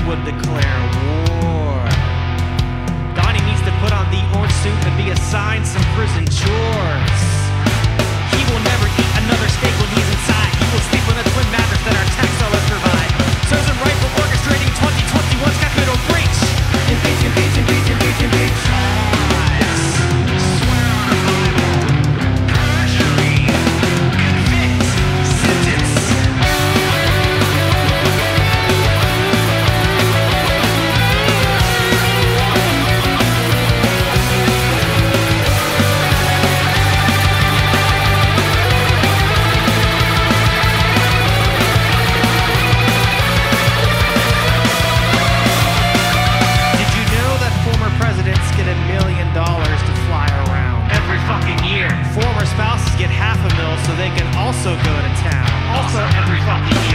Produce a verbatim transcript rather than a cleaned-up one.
would declare war. Donnie needs to put on the orange suit and be assigned some prison chores. He will never eat another steak when he's inside. He will sleep on a twin mattress that our tax dollars provide. Serves him right for orchestrating twenty twenty-one's capital breach. Impeach, impeach, impeach, impeach, impeach. Former spouses get half a mil so they can also go to town. Also every fucking year.